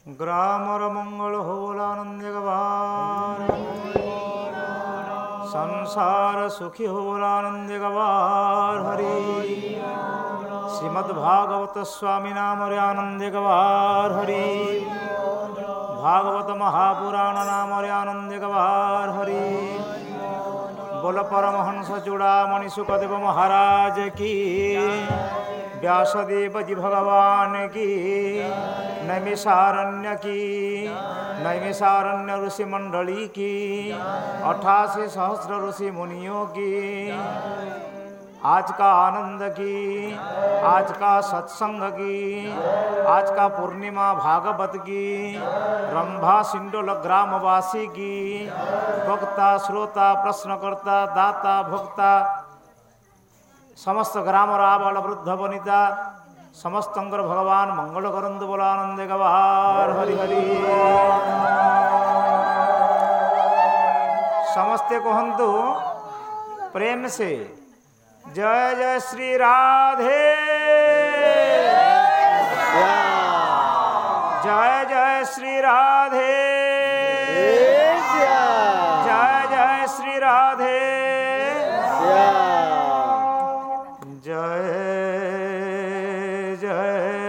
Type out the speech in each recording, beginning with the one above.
Grammar मंगल होलानंद गवार संसार सुखी होलानंद गवार हरि श्रीमद्भागवत स्वामी नाम आनंद गवार हरि भागवत महापुराण नाम आनंद गवार हरि बोल परमहंस चूड़ामणि सुखदेव महाराज की व्यासदेव जी भगवान की नैमिषारण्य ऋषि मंडली की 88 सहस्र ऋषि मुनियों की आज का आनंद की, आज का सत्संग की, आज का पूर्णिमा भागवत की, रंभा सिंडोल ग्रामवासी की, वक्ता श्रोता प्रश्नकर्ता दाता भोक्ता समस्त ग्राम आबाल वृद्ध वनिता समस्त भगवान मंगल करंतु बोला आनंद गवार हरि हरि समस्ते कहंतु प्रेम से जय जय श्री राधे जय जय श्री राधे जय जय श्री राधे जय जय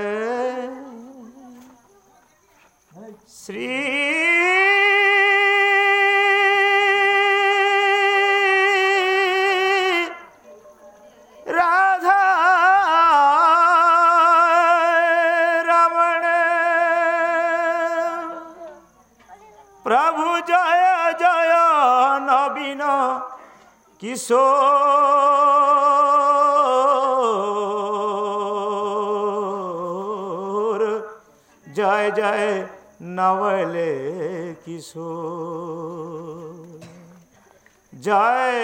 श्री राधा रमण प्रभु जय जय नवीन किशोर जय जय नवले किशोर जय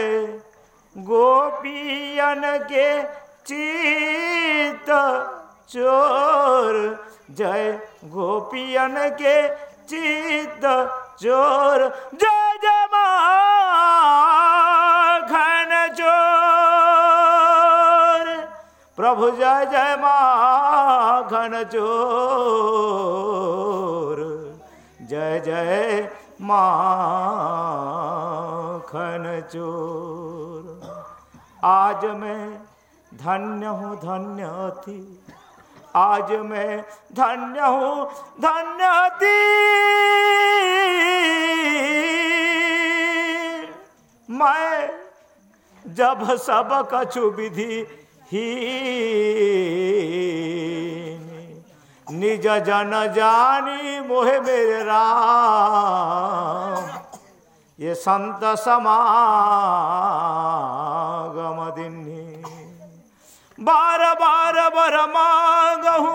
गोपियन के चित चोर जय गोपियन के चित चोर जय जय माखन चोर प्रभु जय जय माखन चोर जय जय माखन चोर आज मैं धन्य हूँ धन्यवती आज मैं धन्य हूँ धन्यवती मैं जब सब कछु विधि ही निज जन जानी मोहे मेरे राम ये संत समागम दिन्ही बार बार बर मांगहूँ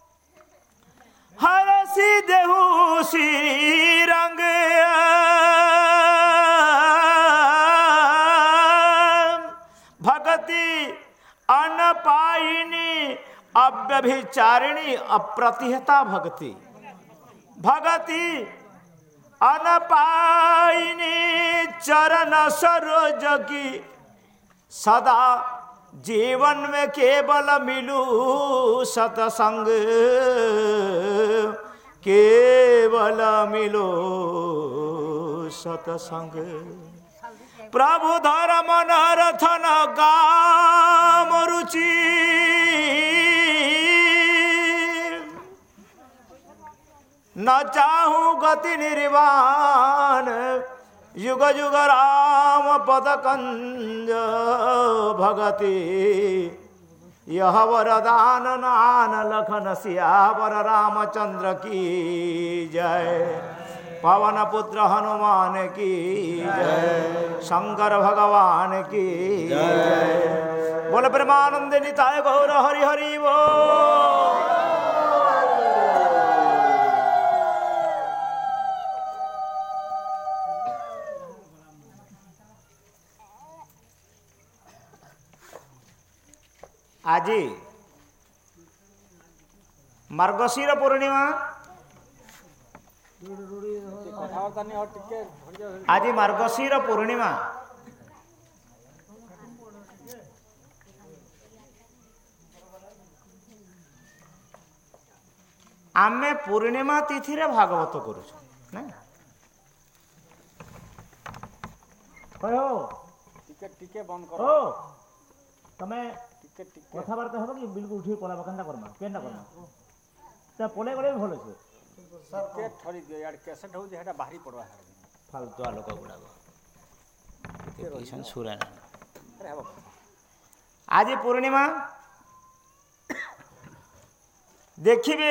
हर सी देहू सी रंग भगति अनपायिनी अव्यभिचारिणी अप्रतिहता भक्ति भगति अनपायिनी चरण सरोज की सदा जीवन में केवल मिलू सतसंग केवल मिलो सतसंग प्रभु धर्म नरथन काम रुचि न चाहूं गति निर्वाण युग युग राम पद कंज भगति यह वरदान नान लखन सियावर रामचंद्र की जय पवन पुत्र हनुमान की जय शंकर भगवान की जय बोल प्रेमानंद निताय गौर हरि हरि बोल। आज मार्गशीर पूर्णिमा आज मार्गशीर पूर्णिमा आमे पूर्णिमा तिथि रे भागवत करूछ ना कहो टिके बंद कर ओ तमे कथा बार्ता हो कि बिल्कुल उठी पला बकंदा करमा केना करमा त पले गले भलो छे सर के थरी दियो यार कैसेट हो जे हेटा बाहरी पड़वा फालतू लोक गुडा के टेंशन सुरा ना अरे हबो आज पूर्णिमा देखिबे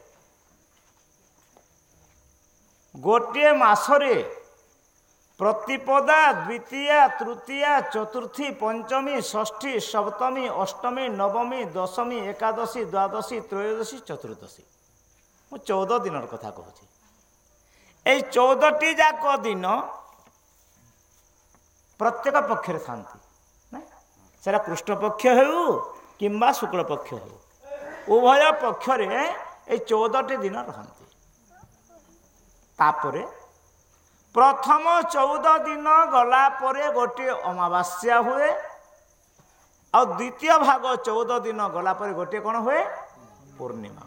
गोटे मासरे प्रतिपदा द्वितीया तृतीया चतुर्थी पंचमी षष्ठी सप्तमी अष्टमी नवमी दशमी एकादशी द्वादशी त्रयोदशी चतुर्दशी मु 14 दिन कथा कहूँ ये 14टी जाक दिन प्रत्येक पक्षरे शांति ना सेरा कृष्ण पक्ष हो किंबा शुक्ल पक्ष हो उभय पक्षरे ये 14टी दिन रहती तापरे प्रथम 14 दिन गला परे गोटे अमावास्या हुए और द्वितीय भाग 14 दिन गला परे गोटे कौन हुए पूर्णिमा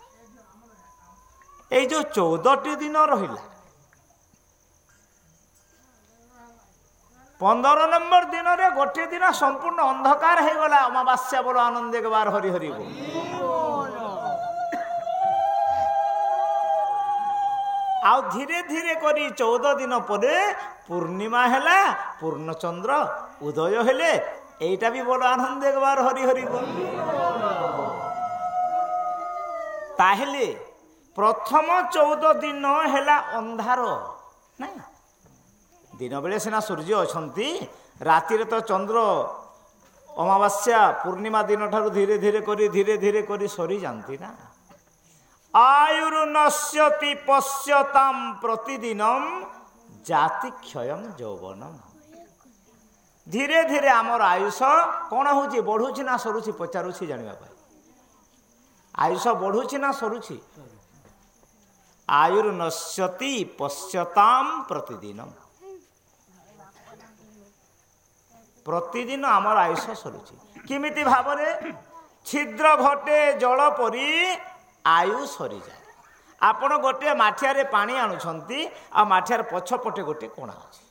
हुए। जो 14टी दिन रहिला 15 नंबर दिन रे गोटे दिन संपूर्ण अंधकार हो गला अमावास्या बोलो आनंद के बार हरि हरि आउ धीरे धीरे करी 14 दिन परे पूर्णिमा हैला पूर्णचंद्र उदय हेले एटा भी बोलो आनंद एक बार हरि हरि बोल ताहेले प्रथम 14 दिन हैला अंधार ना दिन बेले सिना सूर्य अछंती राति रे तो चंद्र अमावास्या पूर्णिमा दिन ठारू धीरे धीरे करी सरी जानती ना आयुर्नश्यति पश्यताम प्रतिदिनम जाति क्षयम यौवनम धीरे धीरे आमर आयुष कौन होची बढ़ुची ना सरुची पचारुची जानिबा पाई आयुष बढ़ुची ना सरुची आयुर्नश्यति पश्यताम प्रतिदिनम प्रतिदिन आमर आयुष सरुची किमिति भावरे छिद्र घटे जल परी आयु सरी जाए आपण गोटे माठिया पानी आणुछंती आ माठियार पछपटे गोटे कोणा अछि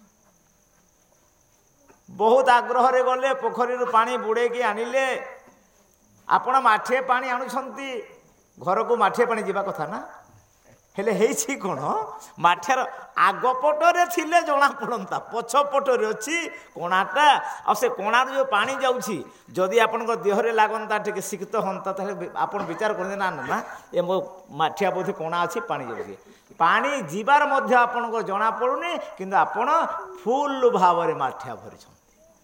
बहुत आग्रह रे गले पोखरी पानी बुड़े की आनिले आपण माठिए पानी आणुछंती घर को माठिए पानी जीवा कथा ना हेले हेछि कोन माठियार आगपटरे थिले जना पड़ंता पछपटरे अछि कोणाटा आ से कोणार जो पानी जाउछि जदि आपन को देह रे लागंता टिके सिक्त हंता त आपन विचार करने ना ना ए मो माठिया बोधे कोणा अछि पानी जाउछि पानी जीवार मध्य आपन को जना पड़ुनी किंतु आपन फुल भाव रे माठिया भरि छ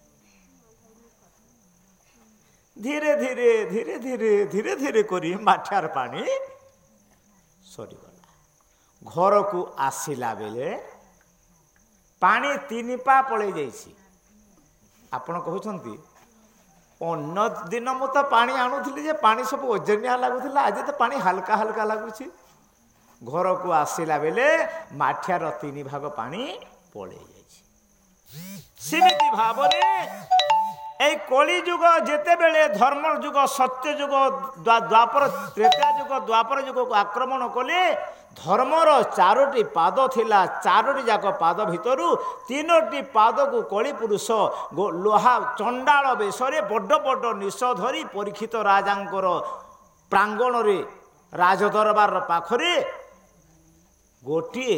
धीरे धीरे धीरे धीरे धीरे धीरे करी माठियार पानी सरी गला घर को आसिला बेले पानी 3 पा पड़े जाइछि आपण कहउछंती अन्य दिन मु तो पानी आणुथिली जे पानी सब ओजनिया लागुथिला आज तो पानी हल्का हल्का लागुछि घर को आसिला बेले माठियार 3 भाग पानी पड़े जाइछि सिमिति भाबरे ए कली युग जेते बेले धर्म युग सत्य युग द्वापर त्रेता युग द्वापर युग को आक्रमण कले धर्मर 4टी पाद थिला 4टी जाक पाद भितरु 3टी पाद को कली पुरुष लोहा चंडाल बेशरे बड़ बड़ निश धरी परीक्षित राजांकर प्रांगण रे राजदरबार पाखरे गोटिए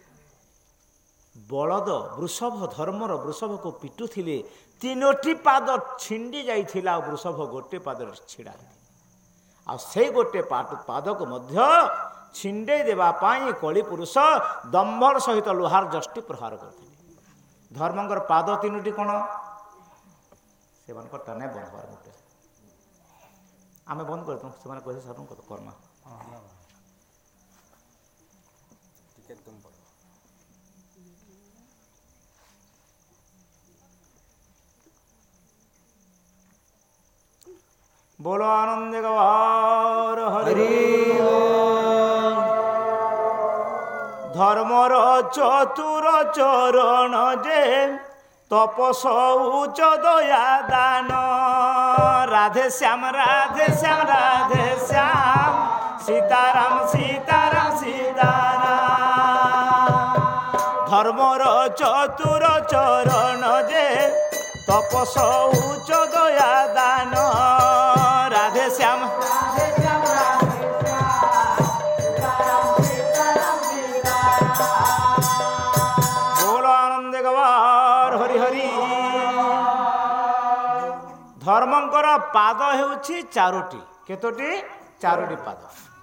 बलद वृषभ धर्मर वृषभ को पिटुथिले 3टी पाद छिंडी जाइथिला वृषभ गोटे पाद छिड़ा आ से गोटे पाद को मध्य छिंडे देवा पाई कली पुरुष दंभर सहित लोहार जष्टि प्रहार करथिले धर्मंकर पाद 3टी कोन से मन को टने बंद कर मोटे आमे बंद कर से मन कहे सरन को कर्मा टिके तुम पर बोलो आनंद गवार हरि धर्मर चतुर चरण जे तपस उच्च दया दान राधे श्याम राधे श्याम राधे श्याम सीताराम सीताराम सीताराम धर्मर चतुर चरण जे तपस उच्च दया दान राधे श्याम बोलो आनंद गवार हरि हरि धर्मंकर पाद हेउछि चारोटी केतोटी चारोटी पाद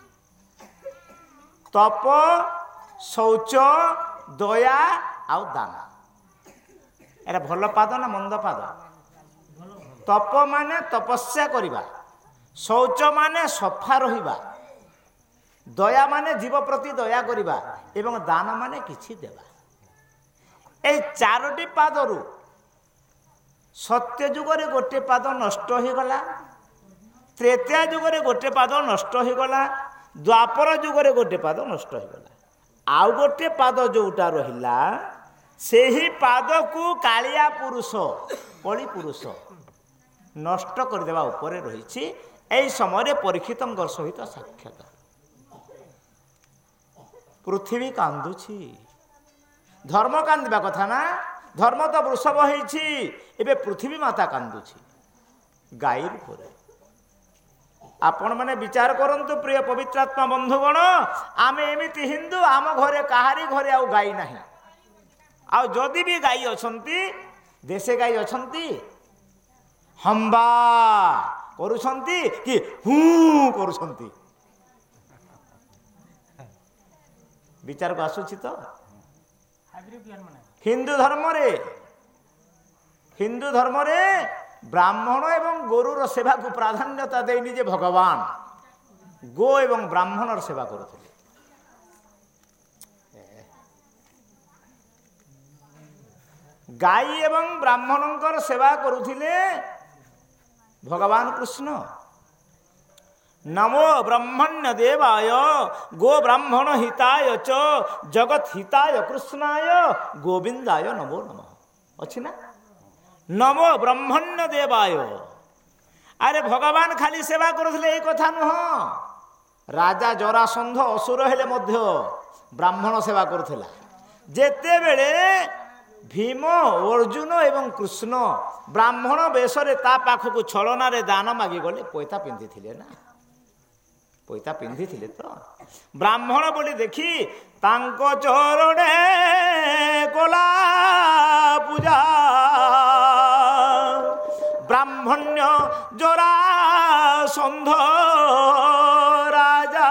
तप शौच दया आउ दान एरा भल पाद ना मंद पाद तप माने तपस्या करिबा शौच माने सफा रहिबा दया माने जीव प्रति दया करिबा एवं दान माने किछि देबा ए चारोटी पादरु सत्य जुगरे गोटे पाद नष्ट हो गला त्रेता जुगरे गोटे पाद नष्ट हो गला द्वापर जुगरे गोटे पाद नष्ट हो गला आउ गोटे पाद जोटा रहिला सेही पाद को कालिया पुरुष कली पुरुष नष्ट कर देवा ऊपर रही एई समय परीक्षित सहित साक्षात पृथ्वी कांदुछि धर्म कांदिबा कथा ना धर्म तो वृषभ होइछि एबे पृथ्वी माता कांदुछि गाई रूप आपण माने विचार करंतु प्रिय पवित्रात्मा बंधुगण आमे एमिति हिंदू आम घरे कहारी घरे आउ गाई नाही आउ जदि भी गाई अछंती देशे गाई अछंती हम्बा करूछंती कि हूँ करूछंती विचार को आसुछि तो हिंदू धर्म रे ब्राह्मण एवं गोरुर सेवा को प्राधान्यता देनी जे भगवान गो एवं ब्राह्मणर सेवा करुଥିଲେ गाई एवं ब्राह्मणंकर सेवा करुଥିଲେ भगवान कृष्ण नमो ब्रह्मण्य देवाय गो ब्राह्मण हिताय च जगत हिताय कृष्णाय गोविंदाय नमो नमः अछि ना नमो ब्रह्मण्य देवाय अरे भगवान खाली सेवा करुଥିଲେ ए कथा नुह राजा जरासंध असुर हेले मध्य ब्राह्मण सेवा करुଥିଲା जेते बेले भीम अर्जुन एवं कृष्ण ब्राह्मण बेशरे ता पाखक छलना रे दान मागी गले पैता पिंधि थिले ना पैता पिंधि थिले तो ब्राह्मण बोली देखी तांको चरणे कोला पूजा ब्राह्मण्य जरासंध राजा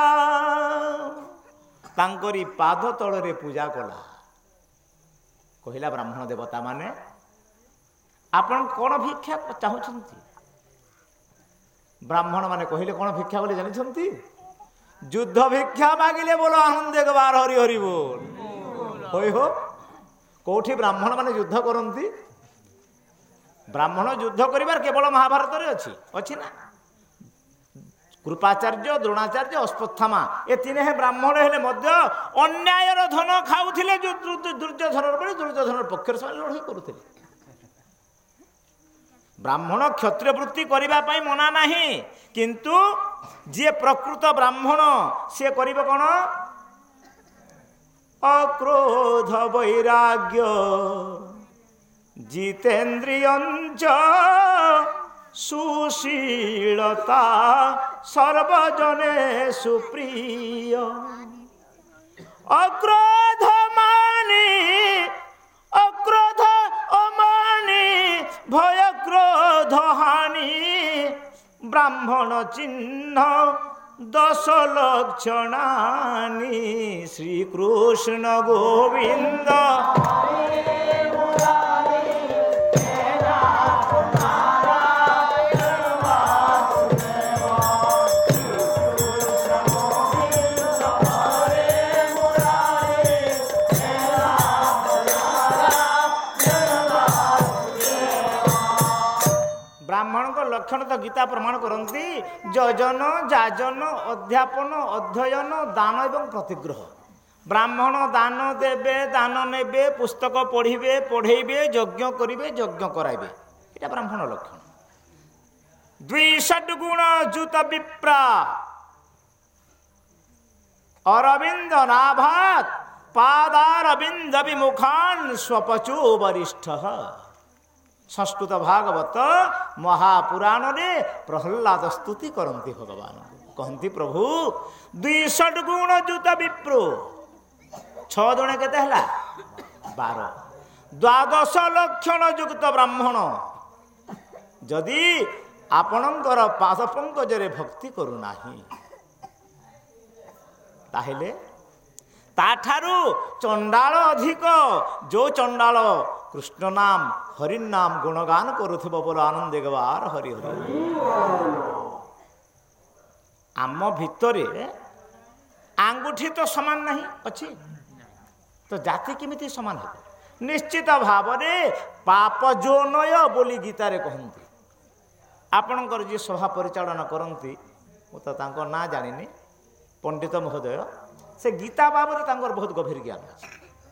तांकरी पाद तଳରେ पूजा कला कहला ब्राह्मण देवता माने आपण कौन भिक्षा चाहूछंती ब्राह्मण माने कहले कौन भिक्षा बोले जानिछंती युद्ध भिक्षा मागिले बोलो आनंद गवार हरि हरि बोल होय हो कोठी ब्राह्मण माने युद्ध करंती ब्राह्मण युद्ध करिवार केवल महाभारत रे अछि ना कृपाचार्य द्रोणाचार्य अश्वत्थामा ए तीने हे ब्राह्मण हेले मध्य अन्यायर धन खाउथिले दुर्योधनर बळे दुर्योधनर पक्षर से लड़ाई करुथिले ब्राह्मण क्षत्रिय वृत्ति करिबा पई मना नाही किंतु जे प्रकृत ब्राह्मण से करिबो कोन अक्रोध वैराग्य जितेन्द्रियंच सुशीलता सर्वजने सुप्रिय अक्रोध मानी अक्रोध अमानी भय क्रोध हानि ब्राह्मण चिन्ह 10 लक्षणानि श्रीकृष्ण गोविंद ब्राह्मण को लक्षण तो गीता प्रमाण करती यजन जाजन अध्यापन अध्ययन दान एवं प्रतिग्रह ब्राह्मण दान देवे दान नेबे पुस्तक पढ़िबे पढ़ेबे यज्ञ करिबे यज्ञ कराइबे एटा ब्राह्मण लक्षण 2 षड्गुण जुत विप्रा अरविंद नाभात पादारविंद विमुखान स्वपचो वरिष्ठ। संस्कृत भागवत महापुराण रे प्रहलाद स्तुति करती भगवान कहती प्रभु 62 गुण युत विप्रो 6 दुणे केते हला 12 द्वादश लक्षण युक्त ब्राह्मण जदि आपणकर पाद पंकजरे भक्ति करूना ताहेले ताठारू चंडाल अधिक जो चंडाल कृष्ण नाम हरि नाम गुणगान करुथिबो बोलो आनंद गवार हरि हरि। आम भितरे आंगुठी तो समान नहीं अच्छी तो जाति किमिति समान है निश्चित भाव रे पाप जोनय बोली गीतारे कहती आपणकर जी सभा परिचालन करती तो तांको ना जानिनी पंडित महोदय से गीता बाबद तांकर बहुत गभीर ज्ञान अच्छे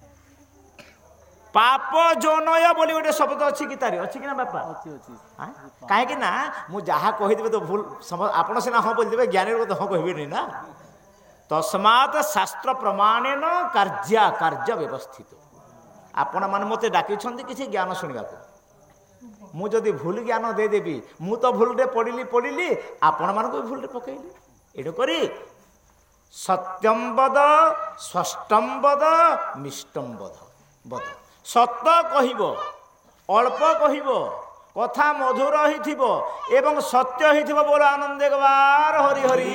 पाप जोनय बोली गोटे शब्द अच्छी गीतारे अच्छी कि ना बापा कहीं ना मुझे जहाँ कहीदेवे तो भूल आपड़ सीना हाँ बोलते ज्ञानी तो हाँ कहबेनि ना तस्मात् शास्त्र प्रमाणेन कार्य व्यवस्थित आपण मैंने मत डाक किसी ज्ञान शुणा मुझे भूल ज्ञान देदेवी मु तो भूल पढ़ी आपण मानक भी भूल पकईली एटू करी सत्यम वद स्पष्टम वद मिष्टम वद सत्य कहब अल्प कहब कथा मधुर हिथिबो एवं सत्य हिथिबो बोलो आनंद गवार हरि हरि।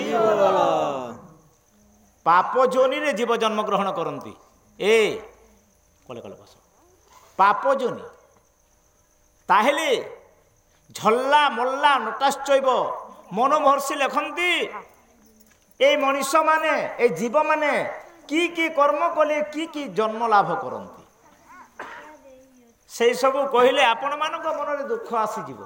पाप जोनि रे जीव जन्म ग्रहण करती ए कले कले बस पाप जोनि ताहेले झल्ला मल्ला नटाश्चैव मनमहर्षि लेखन्ति ए मनुष्य माने ए जीव माने की कर्म कले की जन्म लाभ करती से सब कहले आपण मानक मन में दुख आसीज।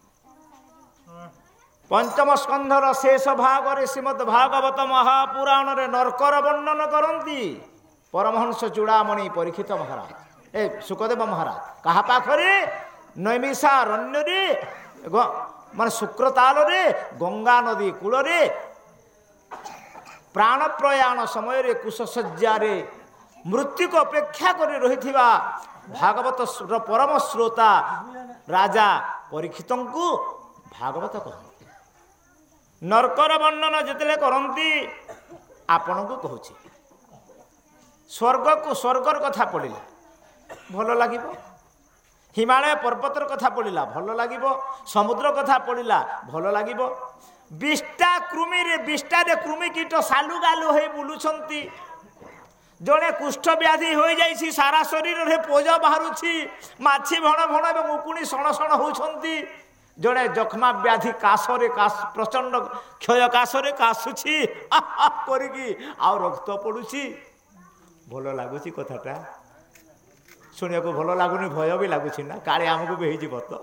पंचम स्कंधर शेष भाग रे श्रीमद् भागवत महापुराण रे नरकर वर्णन करती परमहंस चूड़ामणि परीक्षित महाराज ए सुखदेव महाराज कहा पाखरे नैमिषारण्य रे मान शुक्रताल रे गंगा नदी कूल रे प्राण प्रयाण समय रे कुशसज्जा रे मृत्यु को अपेक्षा कर रही भागवत परम श्रोता राजा परीक्षित को भागवत कहते नरकर वर्णन जिते करती आपण को कहूँ स्वर्ग को स्वर्गर कथा पढ़ला भल लगे हिमालय पर्वतर कथा पढ़ला भल लगे समुद्र कथा पढ़ला भल लगे 20टा कृमि रे 20टा कृमि कीट सालु गालु हो बुलुंट जड़े कुष्ठ व्याधि हो जाइए सारा शरीर रे पोज बाहरुछि माछी भण भण और मुकुणी सण सण होती जड़े जखमा व्याधि काशरे प्रचंड क्षय काशरे काशुछि करिकी आ रक्त पड़ुछि भल लगुच कथाटा शुणा को भल लगुनि भय भी लगुच ना काले आमको भी हो तो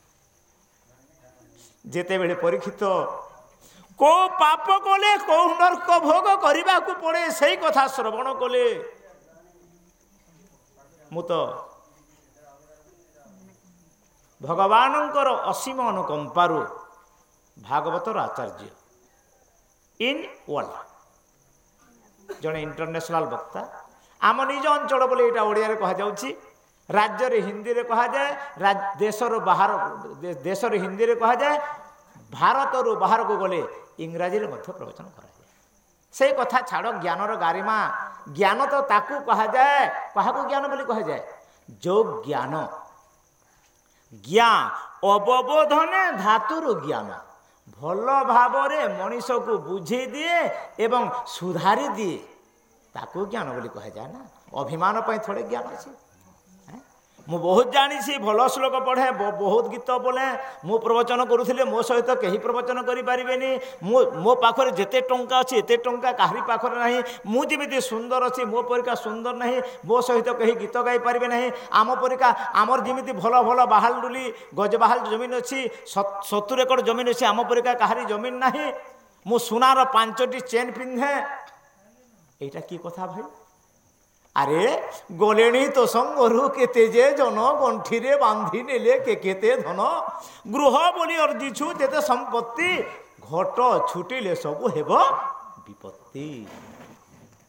जेते बेले परीक्षित को पाप कले कौ नर्क भोग करने को पड़े से कथा श्रवण कले मु तो भगवानंकर असीम अनुकंपारु भागवतर आचार्य इन वर्ल्ड जड़े इंटरनेशनल वक्ता आम निज अंचल बोले यहाँ ओडिया कह जाउछि राज्य रे हिंदी रे कहा जाए देशर बाहर देशर हिंदी रे कहा जाए भारत रु बाहर को गले इंग्राजी रे मध्य प्रवचन करा जाए से कथा छाड़ ज्ञानर गारिमा ज्ञान तो ताकू कहा जाए कहा ज्ञान बोली कहा जाए जो ज्ञान ज्ञान अवबोधने धातुर ज्ञान भल भाव मनीष को बुझे दिए एवं सुधारी दिए ताकू ज्ञान बोली कहा जाए ना अभिमान पर थोड़े ज्ञान अच्छे मु बहुत जानी भल श्लोक पढ़े बहुत गीत बोले मु प्रवचन करुले मो सहित कहीं प्रवचन करें मो पाखरे जिते टंका अच्छी एत टंका कहारी पाखरे ना मुझे सुंदर अच्छी मो परिका सुंदर ना मो सहित कहीं गीत गाई पारे ना आम परिका आमर जमी भल भल बाहाल डुली गजबाहाल जमीन अच्छी 70 एकड़ जमीन अच्छी आम परिका कहारी जमीन ना मु सुनार 5टी चेन पिंधे यहाँ कि कथा भाई अरे गलेणी तो संगरु केते जे जन गंठी रे बांधी नेले केते धन गृह बोली अर्जिछु जेते संपत्ति घट छुटिले सब हेब विपत्ति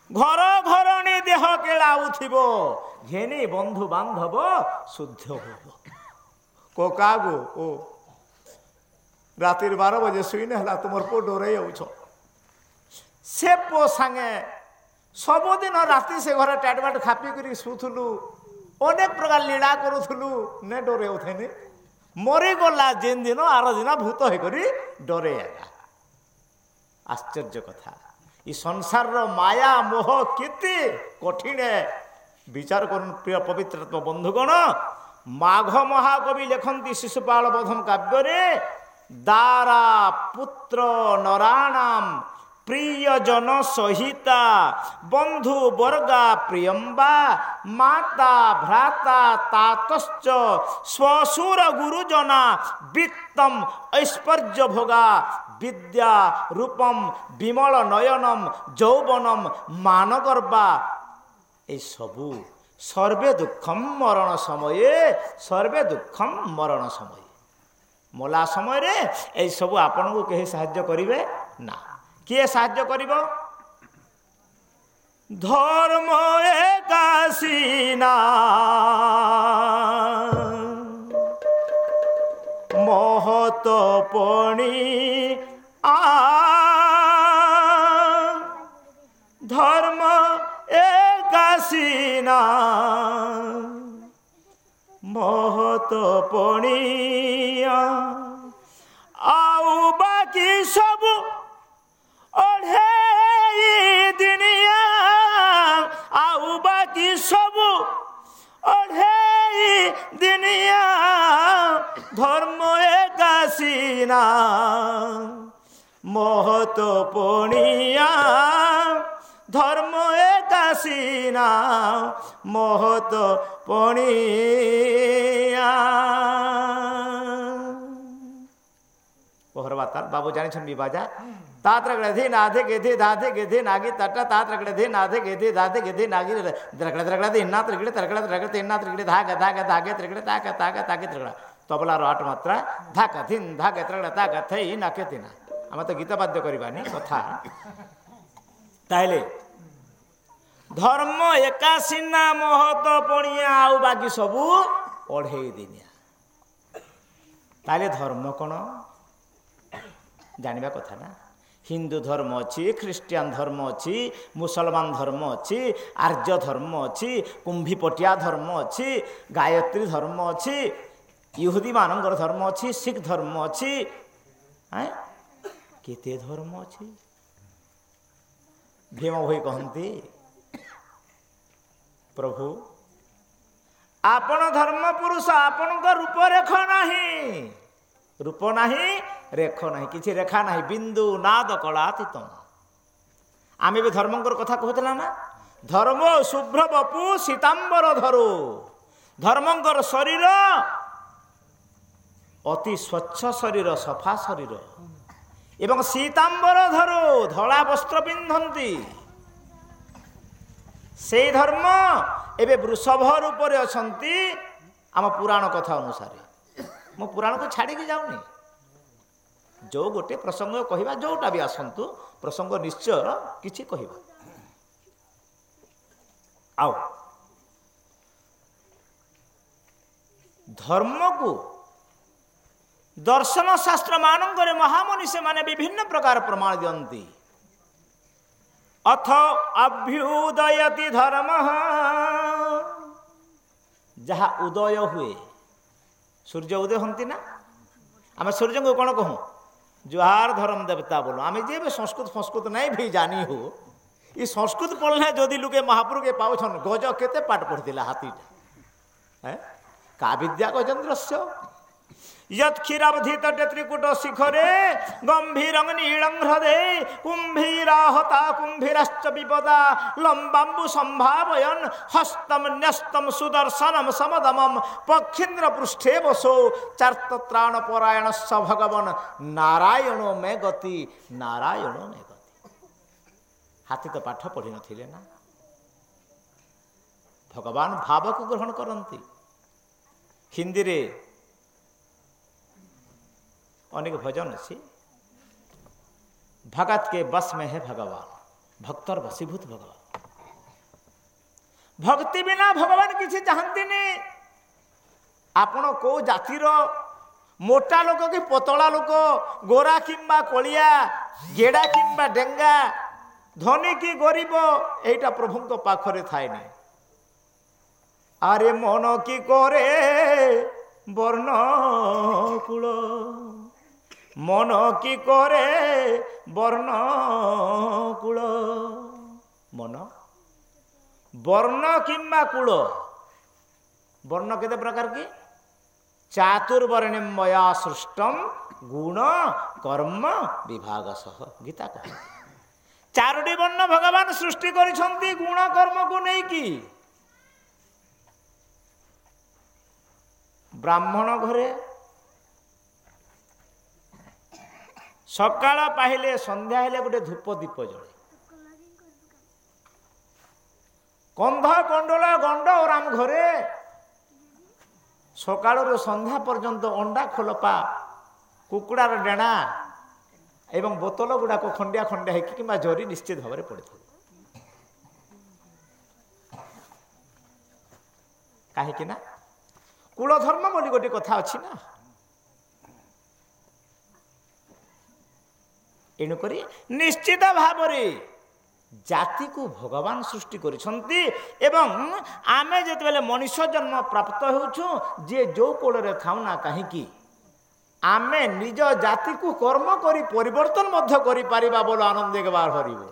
ଘର ଘରଣୀ ଦେହ କେଳାଉଥିବ, ଘେନି ବନ୍ଧୁ ବାନ୍ଧବ ଶୁଦ୍ଧ ହବ। କୋକାଗୁ ଓ ରାତିର 12 ବଜେ ଶୁଇନେ ହେଲା ତୁମର ପୁଅ ଡରେଇ ଯାଉଛ। ସେ ପୁଅ ସାଙ୍ଗେ ସବୁଦିନ ରାତି ସେ ଘରେ ଟାଟବାଟ ଖାପି କରି ଶୁଥୁଲୁ, ଅନେକ ପ୍ରକାର ଲୀଳା କରୁଥିଲୁ, ନେ ଡରେଉଥେନି। ମରିଗଲା ଯେନ୍ ଦିନ ଆର ଦିନ ଭୂତ ହେଇକରି ଡରେଇ ଆଇଲା। ଆଶ୍ଚର୍ଯ୍ୟ କଥା। ଇ ସଂସାରର ମାୟା ମୋହ କେତେ କଠିନ ବିଚାର କରନ୍ ପ୍ରିୟ ପବିତ୍ରତ୍ବ ବନ୍ଧୁଗଣ। ମାଘ ମହାକବି ଲେଖନ୍ତି ଶିଶୁପାଳ ବୋଧନ କାବ୍ୟରେ, ଦାରା ପୁତ୍ର ନରାଣାମ ପ୍ରିୟଜନ ସହିତା ବନ୍ଧୁ ବର୍ଗା ପ୍ରିୟମ୍ବା ମାତା ଭ୍ରାତା ତାତଶ୍ଚ ଶ୍ୱଶୁର ଗୁରୁଜନା ବିତ୍ତମ ଐଶ୍ୱର୍ଯ୍ୟ ଭୋଗା ବିଦ୍ୟା ରୂପମ ବିମଳ ନୟନମ ଯୌବନମ ମାନଗର୍ବା। ଏସବୁ ସର୍ବେ ଦୁଃଖମ ମରଣ ସମୟେ, ସର୍ବେ ଦୁଃଖମ ମରଣ ସମୟେ। ମଲା ସମୟରେ ଏଇସବୁ ଆପଣଙ୍କୁ କେହି ସାହାଯ୍ୟ କରିବେ ନା। କିଏ ସାହାଯ୍ୟ କରିବ? ଧର୍ମ ଏକାସିନା ମହତ ପଣି ଧର୍ମ ଏକାସିନା ମହତ ପଣିଆ ଆଉ ବାକି ସବୁ ଅଢ଼େଇ ଦିନିଆ, ଆଉ ବାକି ସବୁ ଅଢ଼େଇ ଦିନିଆ ଧର୍ମ ଏକାସିନା ମହତ ପଣିଆ ଧର୍ମ ଏକାସିନା ମହତ ପଣିଆ। पोहरवा तार बाबू जाने छन विभाजा तात्र गड़े नाधे गेधे धाधे गेधे नागी तट्टा तात्र गड़े नाधे गेधे धाधे गेधे नागी द्रगड़ द्रगड़ा इन्ना त्रिगड़े तरगड़ा द्रगड़े इन्ना त्रिगड़े धागे धागे धागे त्रिगड़े ताके ताके ताके त्रिगड़ा तबलार 8 मात्रा धाका थिन धागे त्रिगड़ा ताका थई नाके तिना आम तो गीत बाध्य करबानी कथा ताइले धर्म एकासिना महत पणिया आउ बाकी सबू अढ़ेई दिनिया। ताइले धर्म कौन जानिबा कथा ना। हिंदू धर्म अच्छी, ख्रीस्टियान धर्म अच्छी, मुसलमान धर्म अच्छी, आर्य धर्म अच्छी, कुंभीपटिया धर्म अच्छी, गायत्री धर्म अच्छी, यहूदी मानकर धर्म अच्छी, सिख धर्म अच्छी, केते धर्म अच्छी। भीम भाई कहती प्रभु आपण धर्म पुरुष आपण रूपरेख नहीं, रूप नहीं रेख नहीं, किसी रेखा नहीं, बिंदु नाद कलातीतम। आम भी धर्मंकर कथा कहला ना, धर्म शुभ्र बपु सीतांबर धरो। धर्मंकर शरीर अति स्वच्छ शरीर, सफा शरीर एवं सीतांबर धरो धला वस्त्र पिंधती। से धर्म एवं वृषभ रूप अछंती। आम पुराण कथा अनुसार मो पुराण को छाड़ी जाऊनी, जो गोटे प्रसंग कहवा जोटा भी आसतु प्रसंग निश्चय किछि कहवा। आओ धर्म को दर्शन शास्त्र मानकर महामनीषी माने विभिन्न प्रकार प्रमाण दियंती। अथ अभ्युदयति धर्म, जहा उदय हुए सूर्य उदय हंती ना, आम सूर्य को कौन कहूँ जुहार धर्म देवता बोलो। आम जे संस्कृत संस्कृत नहीं भी जानी हो, ये संस्कृत पढ़ले जदि लोके महापुरु के पाउछन गज केते पाठ पढ़िला हाथीटा का विद्या गजेन्द्रस्य यत्क्षीरावधित त्रिकुट शिखरे गंभीरं नीलं हृदे कुंभीराहता कुंभीरश्च विपदा लंबाम्बु संभावयन् हस्तम न्यस्तम सुदर्शनम समदमम पक्षीन्द्र पृष्ठे बसो चार्तत्राण परायण स भगवन नारायणो मे गति, नारायणो मे गति। हाथी तो पाठ पढ़ी नथिले ना, भगवान भाव को ग्रहण करती। हिंदी रे अनेक भजन अच्छी, भगत के बस में है भगवान, भक्तर वशीभूत भगवान। भक्ति बिना भगवान किसी चाहती। आपण को जातिर मोटा लोक कि पतला लोक, गोरा किंबा कलिया, गेड़ा किंबा डेंगा, धनी कि गरीब, एटा प्रभु तो पाखरे थाए नहीं। आरे मन की करे वर्ण कूल, मन की करे वर्ण कूल, मन वर्ण किंबा कूल। वर्ण केते प्रकार की? चातुर्वर्ण्यम मया सृष्टम गुण कर्म विभाग सह। गीता कह चारोटी वर्ण भगवान सृष्टि करिसंती गुण कर्म को नहीं की। ब्राह्मण घरे सकाळ पाहिले संध्या हेले गोटे धूप दीप जळे, कंध कंडल गंड और आम घरे सकाळु संध्या पर्यंत अंडा खोलपा, कुकुड़ार डेणा एवं बोतल गुड़ाक खंडिया खंडिया है कि जरी निश्चित भाव में पड़े। कहीं ना कुलधर्म बोली गोटे कथा अच्छी ना। एणुक निश्चित भाव जाति को भगवान सृष्टि करिसंती एवं आमे जेतेबेले मनुष्य जन्म प्राप्त होउछु जे जो कोल रे थाउना कहीं आमे निज जाति को कर्म करी परिवर्तन मध्य करि पारिबा बोलो आनंद एकबार हरिबो।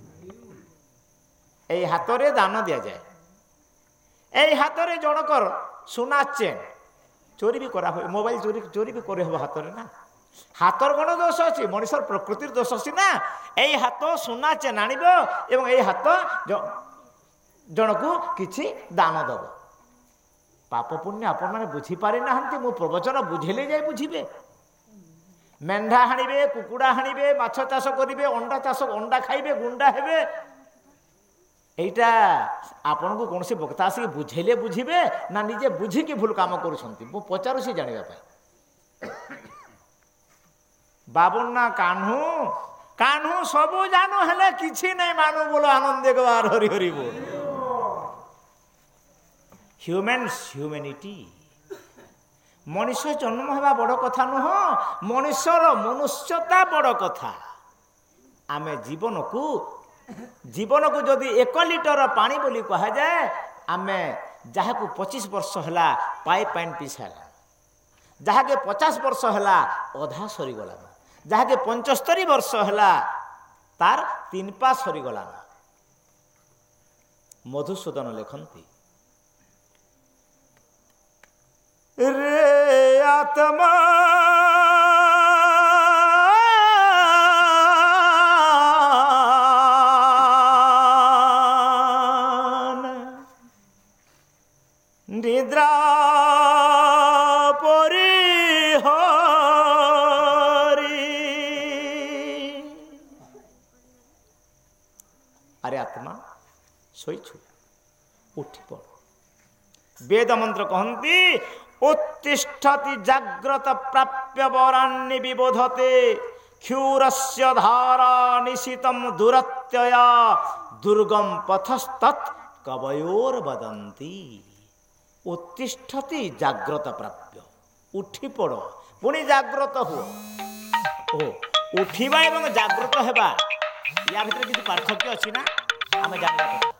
एई हातरे दान दिया जाए, एई हातरे जनकर सोना चेन चोरी भी करा हो, मोबाइल चोरी भी करे हो हातरे ना। हाथर कौन दोष अच्छी? मनुष्य प्रकृतिर दोष अच्छी ना। यही हाथ सोना चेन आनब एवं यही हाथ जन को किसी दान दब। पाप पुण्य आपण मैंने बुझीपारि ना, मो प्रवचन बुझेले जाए बुझे। मेंढा हाणिबे, कुकुड़ा हाणिबे, माछ चाष करिबे, अंडा चाष अंडा खाइबे, गुंडा हेबे। एटा आपण को कौन से वक्ता आसिक बुझेले बुझीबे ना निजे बुझिकी भूल काम करुछंती? मो पचारुसी जानिबा पाई। बाबुना कान्हू कान्हू सबू जानू हेले किछि नहीं मानू बोलो आनंद एकबार हरि हरि बोल। ह्यूमैनिटी मनुष्य जन्म हेबा बड़ कथा नुह, मनुष्यर मनुष्यता बड़ कथा। आमे जीवन को जदि 1 लिटर पानी बोली कहा जाए, आमे जहाँ को 25 वर्ष है पाइप पाइन पी सारा, जहाँ के 50 वर्ष है अधा सरीगला, जहाँ के 75 वर्ष है तार 3 पा सरीगला। मधुसूदन लिखती रे आत्मा निद्रा अरे आत्मा शोइछु उठी पड़। वेद मंत्र कहती उत्तिष्ठति जाग्रत प्राप्य वरान्नि विबोधते क्षूरस्य धारा निशितम दुरत्यया दुर्गम पथस्तत् कवयोर वदन्ति। उत्तिष्ठति जाग्रत प्राप्य, उठी पड़ पुणी जाग्रत हो। उठिबा एवं जाग्रत हेबा या भितर किसी पार्थक्य अच्छी ना, आम जानवा।